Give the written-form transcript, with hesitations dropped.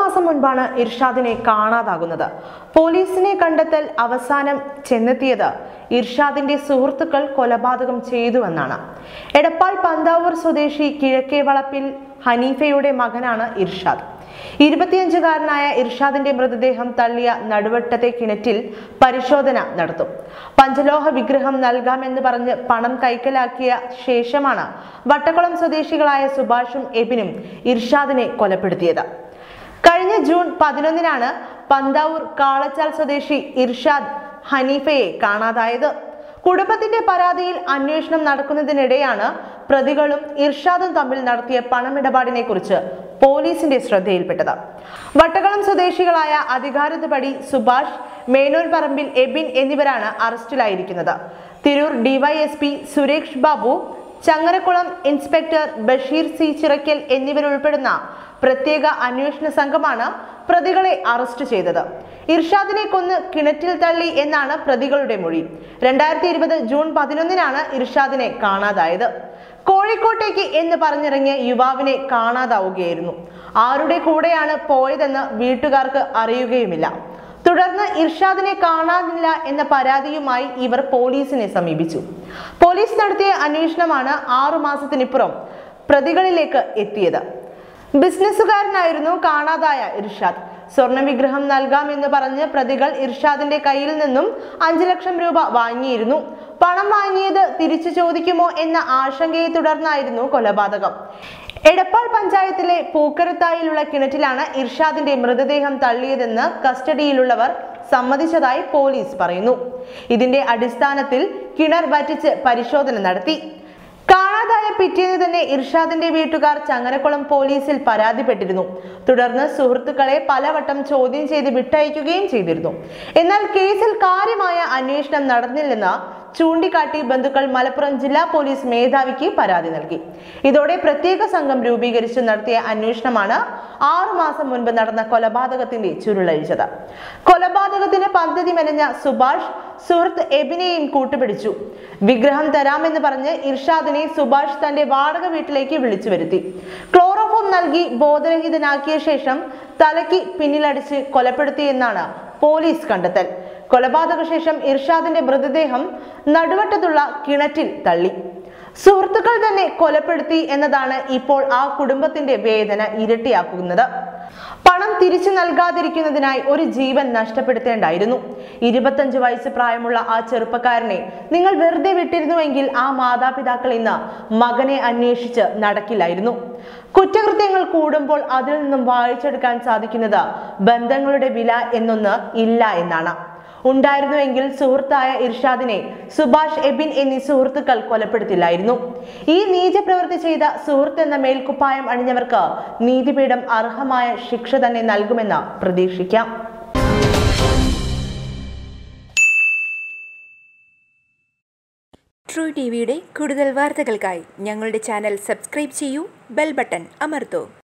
മാസം മുൻപാണ് ഇർഷാദിനെ കാണാതാകുന്നത്. പോലീസിനെ കണ്ടെത്തൽ അവസാനം ചെന്നെത്തിയത് ഇർഷാദിന്റെ സുഹൃത്തുക്കൾ കൊലപാതകം ചെയ്തുവെന്നാണ്. എടപ്പാൾ പന്താവൂർ സ്വദേശി കിഴക്കേ വളപ്പിൽ ഹനീഫയുടെ മകനാണ് ഇർഷാദ്. 25-കാരനായ ഇർഷാദിന്റെ മൃതദേഹം തള്ളിയ നടുവട്ടത്തെ കിണറ്റിൽ പരിശോധന നടത്തും. പഞ്ചലോഹ വിഗ്രഹം നൽകാമെന്ന് പറഞ്ഞ് പണം കൈക്കലാക്കിയ ശേഷമാണ് വട്ടക്കുളം സ്വദേശികളായ സുഭാഷും എബിനും ഇർഷാദിനെ കൊലപ്പെടുത്തിയത്. കഴിഞ്ഞ ജൂൺ 11-നാണ് പന്താവൂർ കാളച്ചാൽ സ്വദേശി ഇർഷാദ് ഹനീഫയെ കാണാതായത്. കുടുംബത്തിന്റെ പരാതിയിൽ അന്വേഷണം നടക്കുന്നതിനിടെയാണ് പ്രതികളും ഇർഷാദും തമ്മിൽ നടത്തിയ പണമിടപാടിനെ കുറിച്ച് പോലീസിന്റെ ശ്രദ്ധയിൽപ്പെട്ടത്. വട്ടക്കുളം സ്വദേശികളായ അധികാരത്തുപടി സുഭാഷ്, മേനോൻ പറമ്പിൽ എബിൻ എന്നിവരാണ് അറസ്റ്റിലായിരിക്കുന്നത്. Tirur DYSP Suresh Babu, Changaramkulam inspector Basheer C Chirakkal എന്നിവരുൾപ്പെടുന്ന പ്രത്യേക അന്വേഷണ സംഘമാണ് പ്രതികളെ അറസ്റ്റ് ചെയ്തത്. ഇർഷാദിനെ കൊന്ന് കിണറ്റിൽ തള്ളി എന്നാണ് പ്രതികളുടെ മൊഴി. 2020 ജൂൺ 11-നാണ് ഇർഷാദിനെ കാണാതായത്. കോഴിക്കോട്ടേക്ക് എന്ന് പറഞ്ഞിറങ്ങിയ യുവാവിനെ കാണാതാവുകയായിരുന്നു. ആരുടെ കൂടെയാണ് പോയതെന്ന് വീട്ടുകാർക്ക് അറിയുകയുമില്ല. തുടർന്ന് ഇർഷാദിനെ കാണാനില്ല എന്ന പരാതിയുമായി ഇവർ പോലീസിനെ സമീപിച്ചു. പോലീസ് നടത്തിയ അന്വേഷണമാണ് 6 മാസത്തിനിപ്പുറം പ്രതികളിലേക്ക് എത്തിയത്. ബിസിനസ്സുകാരനായിരുന്നു കാണാതായ ഇർഷാദ്. സ്വർണ്ണ വിഗ്രഹം നൽകാമെന്ന് പറഞ്ഞ് പ്രതികൾ ഇർഷാദിന്റെ കയ്യിൽ നിന്നും 5 ലക്ഷം രൂപ വാങ്ങിയിരുന്നു. പണം വാങ്ങിയത് തിരിച്ചു ചോദിക്കുമോ എന്ന ആശങ്കയെ തുടർന്നായിരുന്നു കൊലപാതകം. എടപ്പാൾ പഞ്ചായത്തിലെ പൂക്കരത്തായിലുള്ള കിണറ്റിലാണ് ഇർഷാദിന്റെ മൃതദേഹം തള്ളിയതെന്ന് കസ്റ്റഡിയിലുള്ളവർ സമ്മതിച്ചതായി പോലീസ് പറയുന്നു. ഇതിന്റെ അടിസ്ഥാനത്തിൽ കിണർ വറ്റിച്ച് പരിശോധന നടത്തി. കാണാതായ പിറ്റേന്ന് തന്നെ ഇർഷാദിന്റെ വീട്ടുകാർ ചങ്ങരക്കുളം പോലീസിൽ പരാതിപ്പെട്ടിരുന്നു. തുടർന്ന് സുഹൃത്തുക്കളെ പലവട്ടം ചോദ്യം ചെയ്ത് വിട്ടയക്കുകയും ചെയ്തിരുന്നു. എന്നാൽ കേസിൽ കാര്യമായ അന്വേഷണം നടന്നില്ലെന്ന് ചൂണ്ടിക്കാട്ടി ബന്ധുക്കൾ മലപ്പുറം ജില്ലാ പോലീസ് മേധാവിക്ക് പരാതി നൽകി. ഇതോടെ പ്രത്യേക സംഘം രൂപീകരിച്ച് നടത്തിയ അന്വേഷണമാണ് 6 മാസം മുൻപ് നടന്ന കൊലപാതകത്തിന്റെ ചുരുളഴിച്ചത്. കൊലപാതകത്തിന് പദ്ധതി മെനഞ്ഞ സുഭാഷ് സുഹൃത്ത് എബിനെയും കൂട്ടുപിടിച്ചു. വിഗ്രഹം തരാമെന്ന് പറഞ്ഞ് ഇർഷാദിനെ സുഭാഷ് തന്റെ വാടക വീട്ടിലേക്ക് വിളിച്ചു വരുത്തി. ക്ലോറോഫോം നൽകി ബോധരഹിതനാക്കിയ ശേഷം തലയ്ക്ക് പിന്നിലടിച്ച് കൊലപ്പെടുത്തിയെന്നാണ് പോലീസ് കണ്ടെത്തൽ. കൊലപാതക ശേഷം ഇർഷാദിന്റെ മൃതദേഹം നടുവട്ടത്തുള്ള കിണറ്റിൽ തള്ളി. സുഹൃത്തുക്കൾ തന്നെ കൊലപ്പെടുത്തി എന്നതാണ് ഇപ്പോൾ ആ കുടുംബത്തിന്റെ വേദന ഇരട്ടിയാക്കുന്നത്. പണം തിരിച്ചു നൽകാതിരിക്കുന്നതിനായി ഒരു ജീവൻ നഷ്ടപ്പെടുത്തേണ്ടായിരുന്നു. 25 വയസ്സ് പ്രായമുള്ള ആ ചെറുപ്പക്കാരനെ നിങ്ങൾ വെറുതെ വിട്ടിരുന്നുവെങ്കിൽ ആ മാതാപിതാക്കൾ ഇന്ന് മകനെ അന്വേഷിച്ച് നടക്കില്ലായിരുന്നു. കുറ്റകൃത്യങ്ങൾ കൂടുമ്പോൾ അതിൽ നിന്നും വായിച്ചെടുക്കാൻ സാധിക്കുന്നത് ബന്ധങ്ങളുടെ വില എന്നൊന്ന് ഇല്ല എന്നാണ്. ഉണ്ടായിരുന്നുവെങ്കിൽ സുഹൃത്തായ ഇർഷാദിനെ സുഭാഷ്, എബിൻ എന്നീ സുഹൃത്തുക്കൾ കൊലപ്പെടുത്തില്ലായിരുന്നു. ഈ നീചപ്രവൃത്തി ചെയ്ത സുഹൃത്ത് എന്ന മേൽക്കുപ്പായം അണിഞ്ഞവർക്ക് നീതിപീഠം അർഹമായ ശിക്ഷ തന്നെ നൽകുമെന്ന് പ്രതീക്ഷിക്കാം. ട്രൂ ടിവിയുടെ കൂടുതൽ വാർത്തകൾക്കായി ഞങ്ങളുടെ ചാനൽ സബ്സ്ക്രൈബ് ചെയ്യൂ, ബെൽ ബട്ടൺ അമർത്തൂ.